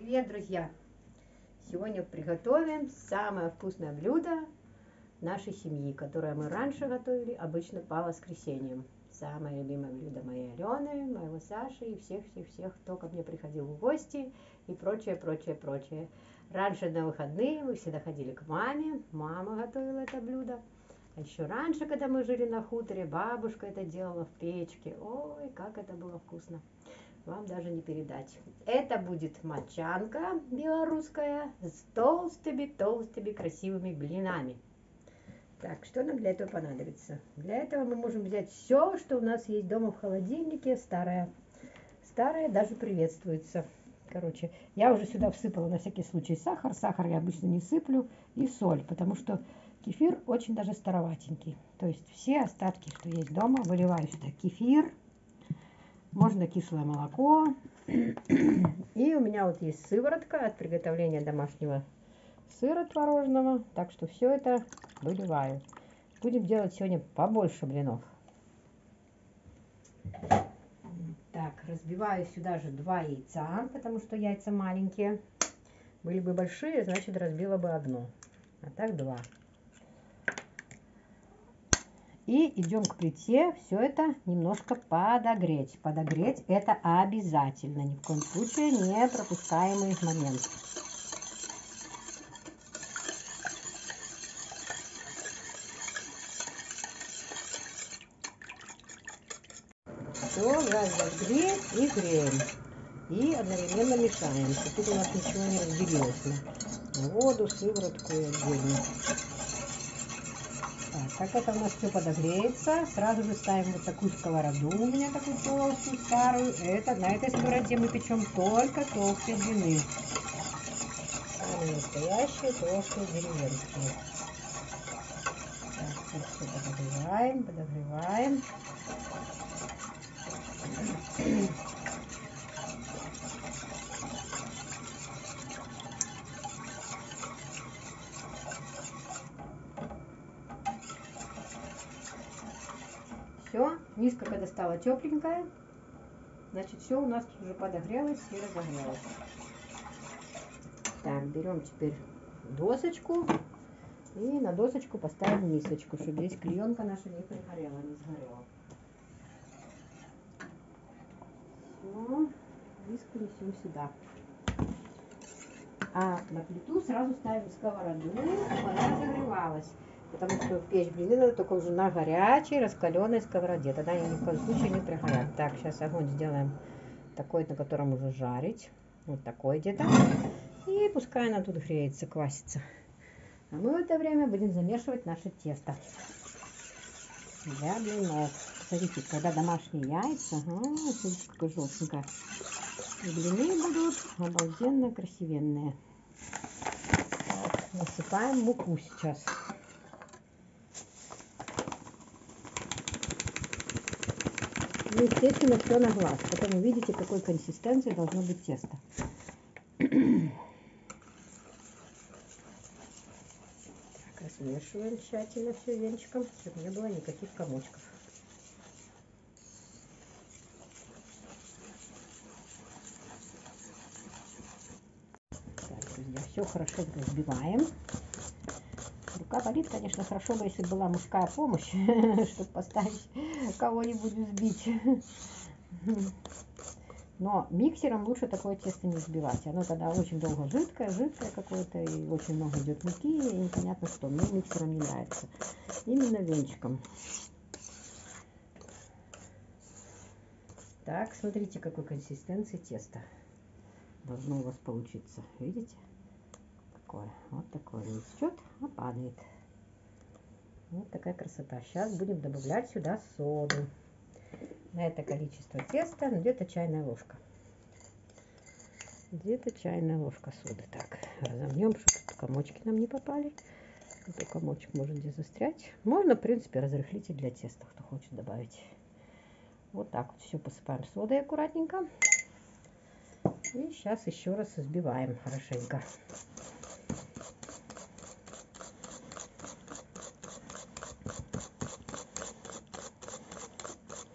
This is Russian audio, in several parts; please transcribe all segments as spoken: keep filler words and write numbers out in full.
Привет, друзья! Сегодня приготовим самое вкусное блюдо нашей семьи, которое мы раньше готовили обычно по воскресеньям. Самое любимое блюдо моей Алены, моего Саши и всех-всех-всех, кто ко мне приходил в гости и прочее, прочее, прочее. Раньше на выходные мы всегда ходили к маме, мама готовила это блюдо. А еще раньше, когда мы жили на хуторе, бабушка это делала в печке. Ой, как это было вкусно! Вам даже не передать. Это будет мочанка белорусская с толстыми-толстыми красивыми блинами. Так, что нам для этого понадобится? Для этого мы можем взять все, что у нас есть дома в холодильнике, старое. Старое даже приветствуется. Короче, я уже сюда всыпала на всякий случай сахар. Сахар я обычно не сыплю. И соль, потому что кефир очень даже староватенький. То есть все остатки, что есть дома, выливаю сюда кефир. Можно кислое молоко. И у меня вот есть сыворотка от приготовления домашнего сыра творожного. Так что все это выливаю. Будем делать сегодня побольше блинов. Так, разбиваю сюда же два яйца, потому что яйца маленькие. Были бы большие, значит разбила бы одно. А так два. И идем к плите, все это немножко подогреть. Подогреть это обязательно, ни в коем случае не пропускаемый момент. Все, газ разогрет и греем. И одновременно мешаем, чтобы тут у нас ничего не разделилось на воду, сыворотку и отдельно. Так, как это у нас все подогреется, сразу же ставим вот такую сковороду, у меня такую толстую, старую. Это, на этой сковороде мы печем только толстые блины. Самые настоящие толстые деревенские. Так, тут все подогреваем, подогреваем. Все, миска когда стала тепленькая, значит все у нас уже подогрелось и разогрелось. Так, берем теперь досочку и на досочку поставим мисочку, чтобы здесь клеенка наша не пригорела, не сгорела. Все, миску несем сюда. А на плиту сразу ставим сковороду, чтобы она разогревалась. Потому что печь блины надо только уже на горячей, раскаленной сковороде. Тогда они ни в коем случае не пригорят. Так, сейчас огонь сделаем такой, на котором уже жарить. Вот такой где-то. И пускай она тут греется, квасится. А мы в это время будем замешивать наше тесто для блинов. Смотрите, когда домашние яйца, а, смотрите, какое желтенькое. И блины будут обалденно красивенные. Так, насыпаем муку сейчас. Ну, естественно, все на глаз. Потом увидите, какой консистенции должно быть тесто. Так, размешиваем тщательно все венчиком, чтобы не было никаких комочков. Так, друзья, все хорошо взбиваем. Рука болит, конечно, хорошо бы, если была мужская помощь, чтобы поставить кого-нибудь взбить. Но миксером лучше такое тесто не взбивать. Оно тогда очень долго жидкое, жидкое какое-то, и очень много идет муки, и непонятно что. Мне миксером не нравится. Именно венчиком. Так, смотрите, какой консистенции теста должно у вас получиться. Видите? Такое. Вот такое не течет, а падает. Вот такая красота. Сейчас будем добавлять сюда соду. На это количество теста где-то чайная ложка. Где-то чайная ложка соды. Так, разомнем, чтобы комочки нам не попали. А то комочек может здесь застрять. Можно, в принципе, разрыхлитель для теста, кто хочет добавить. Вот так вот все посыпаем содой аккуратненько. И сейчас еще раз взбиваем хорошенько.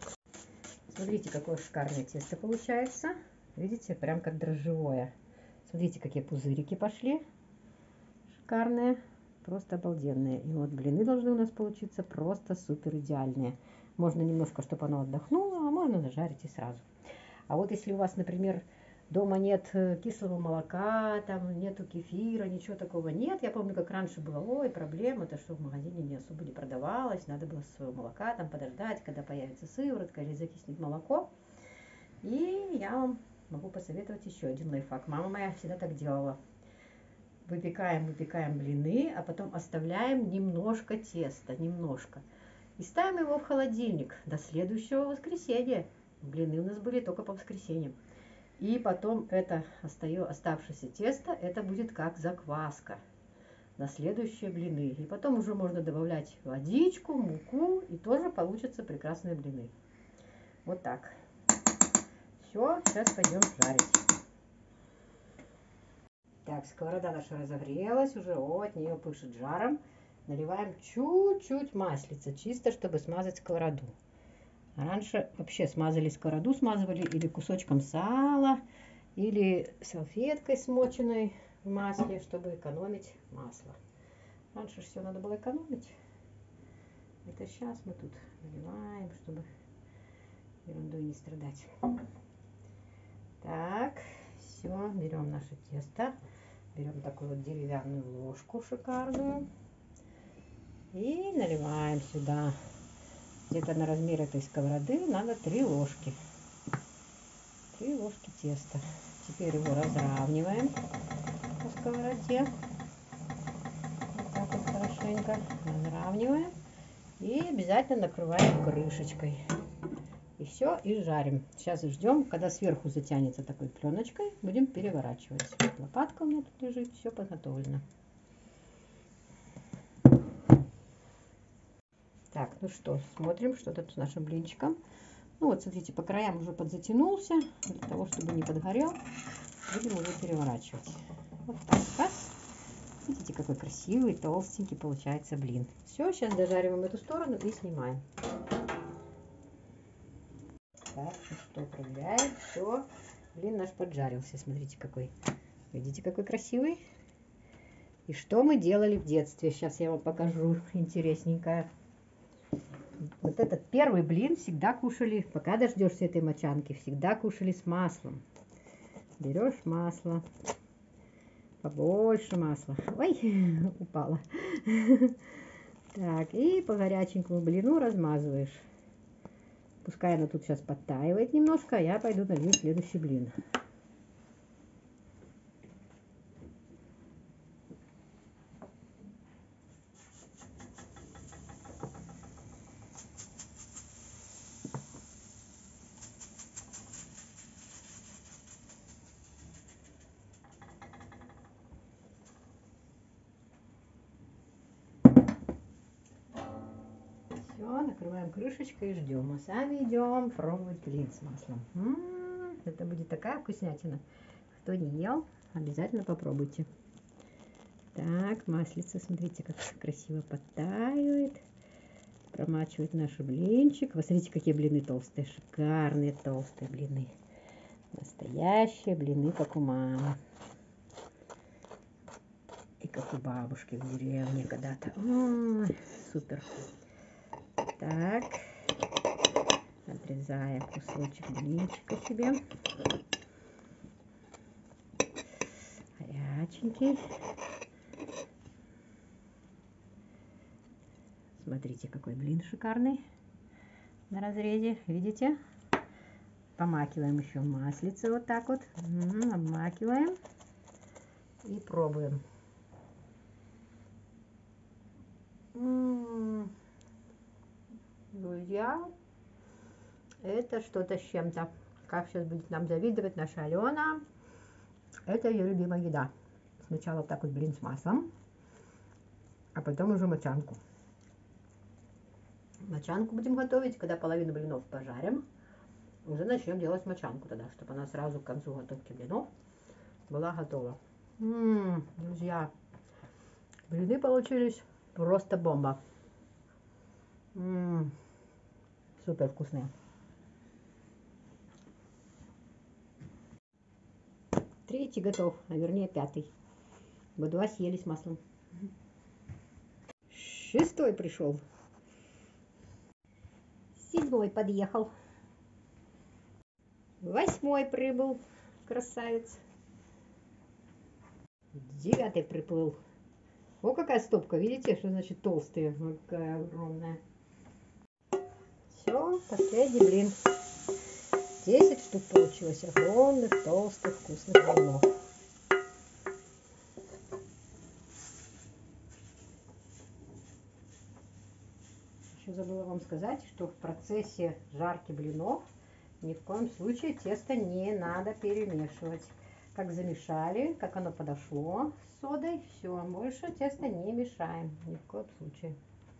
Смотрите, какое шикарное тесто получается. Видите, прям как дрожжевое. Смотрите, какие пузырики пошли. Шикарные. Просто обалденные. И вот блины должны у нас получиться просто супер идеальные. Можно немножко, чтобы оно отдохнуло, а можно зажарить и сразу. А вот если у вас, например, дома нет кислого молока, там нету кефира, ничего такого нет. Я помню, как раньше было, ой, проблема, то что в магазине не особо не продавалось. Надо было своего молока там подождать, когда появится сыворотка или закиснет молоко. И я вам могу посоветовать еще один лайфхак. Мама моя всегда так делала. Выпекаем, выпекаем блины, а потом оставляем немножко теста, немножко. И ставим его в холодильник до следующего воскресенья. Блины у нас были только по воскресеньям. И потом это оставшееся тесто, это будет как закваска на следующие блины. И потом уже можно добавлять водичку, муку, и тоже получатся прекрасные блины. Вот так. Все, сейчас пойдем жарить. Так, сковорода наша разогрелась, уже от нее пышет жаром. Наливаем чуть-чуть маслица, чисто чтобы смазать сковороду. А раньше вообще смазали сковороду, смазывали или кусочком сала, или салфеткой смоченной в масле, чтобы экономить масло. Раньше все надо было экономить. Это сейчас мы тут наливаем, чтобы ерундой не страдать. Так, все, берем наше тесто. Берем такую вот деревянную ложку шикарную. И наливаем сюда. Где-то на размер этой сковороды надо три ложки. Три ложки теста. Теперь его разравниваем по сковороде. Вот так вот хорошенько разравниваем. И обязательно накрываем крышечкой. И все, и жарим. Сейчас ждем, когда сверху затянется такой пленочкой, будем переворачивать. Вот лопатка у меня тут лежит, все подготовлено. Так, ну что, смотрим, что тут с нашим блинчиком. Ну вот, смотрите, по краям уже подзатянулся. Для того, чтобы не подгорел, будем уже переворачивать. Вот так, раз. Видите, какой красивый, толстенький получается блин. Все, сейчас дожариваем эту сторону и снимаем. Так, ну что, проверяем. Все, блин наш поджарился. Смотрите, какой. Видите, какой красивый. И что мы делали в детстве? Сейчас я вам покажу интересненькое. Вот этот первый блин всегда кушали, пока дождешься этой мочанки, всегда кушали с маслом. Берешь масло, побольше масла. Ой, упала. Так, и по горяченькому блину размазываешь. Пускай она тут сейчас подтаивает немножко, а я пойду налью следующий блин. Все, накрываем крышечкой и ждем. А сами идем пробовать блин с маслом. М-м, это будет такая вкуснятина. Кто не ел, обязательно попробуйте. Так, маслица, смотрите, как красиво подтаивает. Промачивает наш блинчик. Вы смотрите, какие блины толстые. Шикарные толстые блины. Настоящие блины, как у мамы. И как у бабушки в деревне когда-то. Ой, супер. Так, отрезаем кусочек блинчика себе. Горяченький. Смотрите, какой блин шикарный на разрезе. Видите? Помакиваем еще маслице вот так вот. М-м, обмакиваем. И пробуем. М-м-м. Друзья, это что-то с чем-то. Как сейчас будет нам завидовать наша Алена. Это ее любимая еда. Сначала вот так вот блин с маслом, а потом уже мочанку. Мочанку будем готовить, когда половину блинов пожарим. Уже начнем делать мочанку тогда, чтобы она сразу к концу готовки блинов была готова. М-м, друзья, блины получились просто бомба. М-м, супер вкусные. Третий готов, а вернее пятый. Вы два съели с маслом. Шестой пришел. Седьмой подъехал. Восьмой прибыл. Красавец. Девятый приплыл. О, какая стопка. Видите, что значит толстые? Какая огромная. Все, последний блин. десять штук получилось. Огромных, толстых, вкусных блинов. Еще забыла вам сказать, что в процессе жарки блинов ни в коем случае тесто не надо перемешивать. Как замешали, как оно подошло с содой, все, больше тесто не мешаем, ни в коем случае.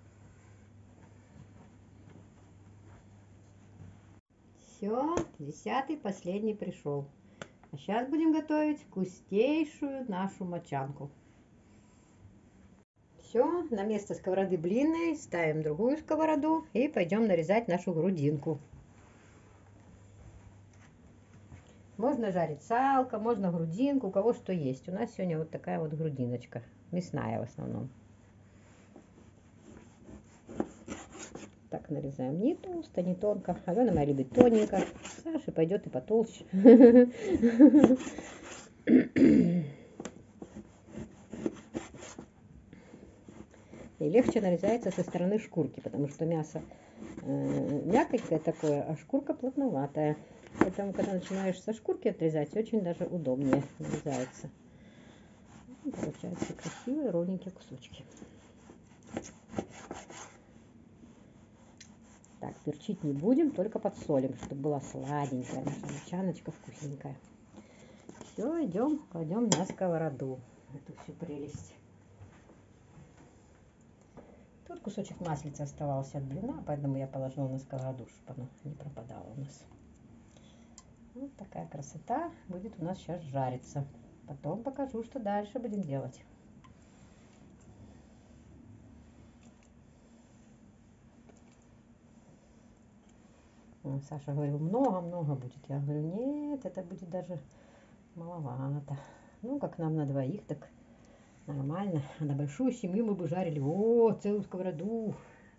Все, десятый, последний пришел. А сейчас будем готовить вкуснейшую нашу мочанку. Все, на место сковороды блинной ставим другую сковороду и пойдем нарезать нашу грудинку. Можно жарить салко, можно грудинку, у кого что есть. У нас сегодня вот такая вот грудиночка, мясная в основном. Так, нарезаем не толсто, не тонко. Алена моя любит тоненько. Саша пойдет и потолще. И легче нарезается со стороны шкурки, потому что мясо э, мягкое такое, а шкурка плотноватая. Поэтому, когда начинаешь со шкурки отрезать, очень даже удобнее нарезается. И получаются красивые ровненькие кусочки. Так, перчить не будем, только подсолим, чтобы была сладенькая наша мочаночка, вкусненькая. Все, идем, кладем на сковороду эту всю прелесть. Тут кусочек маслица оставался от блина, поэтому я положила на сковороду, чтобы оно не пропадало у нас. Вот такая красота будет у нас сейчас жариться. Потом покажу, что дальше будем делать. Саша говорил, много-много будет. Я говорю, нет, это будет даже маловато. Ну, как нам на двоих, так нормально. А на большую семью мы бы жарили, о, целую сковороду.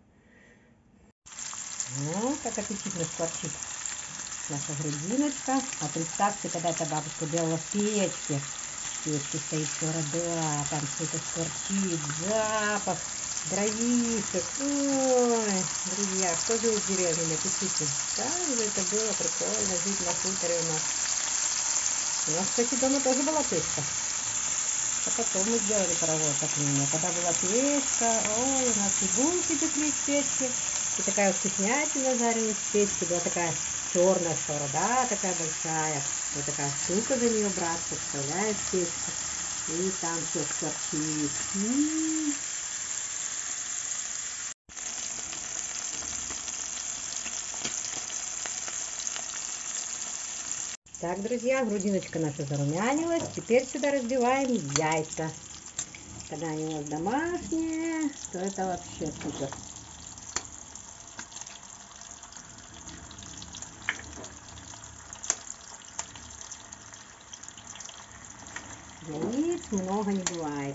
Ну, как аппетитно скворчит наша грудиночка. А представьте, когда эта бабушка делала в печке. В печке стоит сковорода, там все это скворчит, запах дровишек. Ой, друзья, кто жил в деревне, напишите. Как же это было прикольно жить на хуторе у нас. У нас, кстати, дома тоже была печка. А потом мы сделали паровое отопление. Когда была печка, ой, у нас и булки пекли в печке. И такая вкуснятина жарилась в печке. Была такая черная сковорода, такая большая. Вот такая штука за нее браться, вставляешь в печку. И там все скворчит. М-м-м. Так, друзья, грудиночка наша зарумянилась. Теперь сюда разбиваем яйца. Когда они у нас домашние, то это вообще супер. Яиц много не бывает.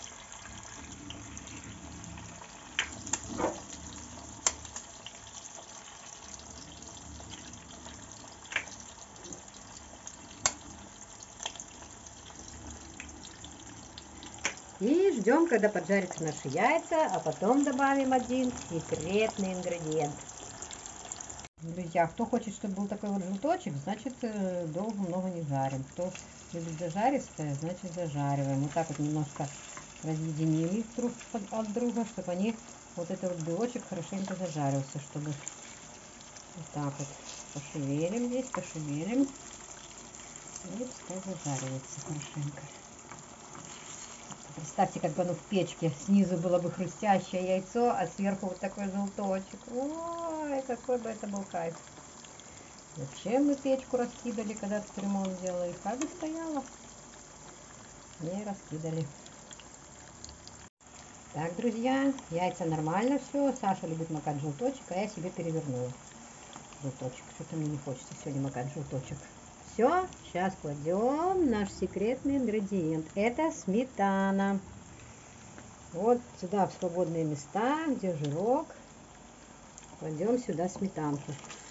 И ждем, когда поджарятся наши яйца, а потом добавим один секретный ингредиент. Друзья, кто хочет, чтобы был такой вот желточек, значит долго много не жарим. Кто любит зажаристое, значит зажариваем. Вот так вот немножко разъединили друг от друга, чтобы они, вот этот вот белочек хорошенько зажарился, чтобы вот так вот пошевелим здесь, пошевелим. И пускай зажаривается хорошенько. Представьте, как бы оно в печке. Снизу было бы хрустящее яйцо, а сверху вот такой желточек. Ой, какой бы это был кайф. Зачем мы печку раскидали, когда тут ремонт делали? Как бы стояла. Не раскидали. Так, друзья, яйца нормально все. Саша любит макать желточек, а я себе перевернула желточек. Что-то мне не хочется сегодня макать желточек. все, сейчас кладем наш секретный ингредиент. Это сметана. Вот сюда в свободные места, где жирок, кладем сюда сметанку.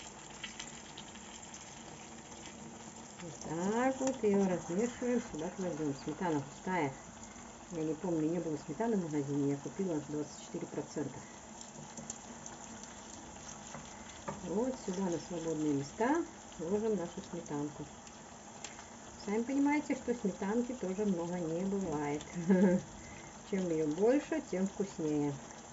Вот так вот ее размешиваем, сюда кладем. Сметана пустая. Я не помню, не было сметаны в магазине, я купила двадцать четыре процента. Вот сюда на свободные места ложим нашу сметанку. Сами понимаете, что сметанки тоже много не бывает. Чем ее больше, тем вкуснее.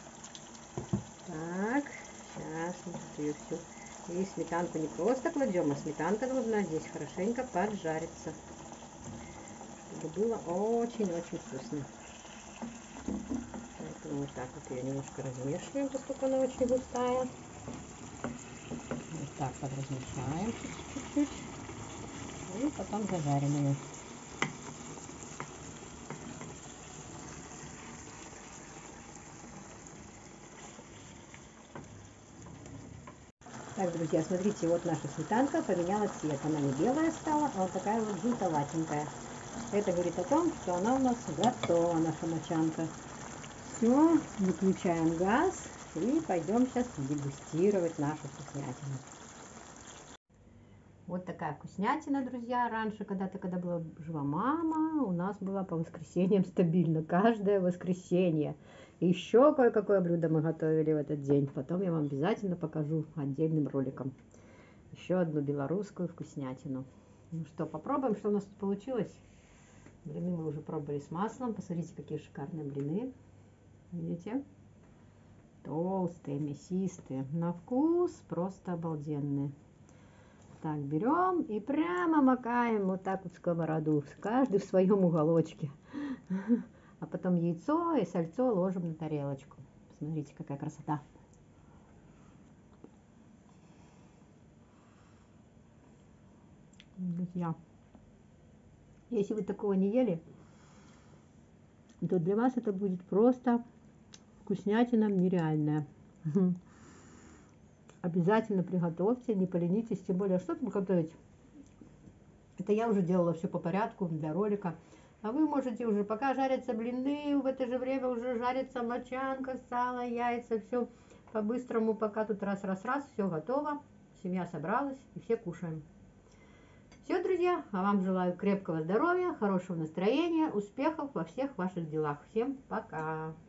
Так, сейчас мы тут ее всю. И сметанку не просто кладем, а сметанка должна здесь хорошенько поджариться, чтобы было очень-очень вкусно. Поэтому вот так вот ее немножко размешиваем, поскольку она очень густая. Вот так подразмешаем чуть-чуть. И потом зажарим ее. Так, друзья, смотрите, вот наша сметанка поменяла цвет. Она не белая стала, а вот такая вот желтоватенькая. Это говорит о том, что она у нас готова, наша мочанка. Все, выключаем газ и пойдем сейчас дегустировать нашу вкуснятину. Вот такая вкуснятина, друзья. Раньше, когда-то, когда была жива мама, у нас была по воскресеньям стабильно, каждое воскресенье. Еще кое-какое блюдо мы готовили в этот день. Потом я вам обязательно покажу отдельным роликом. Еще одну белорусскую вкуснятину. Ну что, попробуем, что у нас тут получилось. Блины мы уже пробовали с маслом. Посмотрите, какие шикарные блины. Видите? Толстые, мясистые. На вкус просто обалденные. Так, берем и прямо макаем вот так вот в сковороду. Каждый в своем уголочке. А потом яйцо и сальцо ложим на тарелочку. Смотрите, какая красота. Друзья, если вы такого не ели, то для вас это будет просто вкуснятина нереальная. Обязательно приготовьте, не поленитесь, тем более, что там готовить. Это я уже делала все по порядку для ролика. А вы можете уже, пока жарятся блины, в это же время уже жарится мочанка, сало, яйца, все по-быстрому, пока тут раз-раз-раз, все готово. Семья собралась и все кушаем. Все, друзья, а вам желаю крепкого здоровья, хорошего настроения, успехов во всех ваших делах. Всем пока!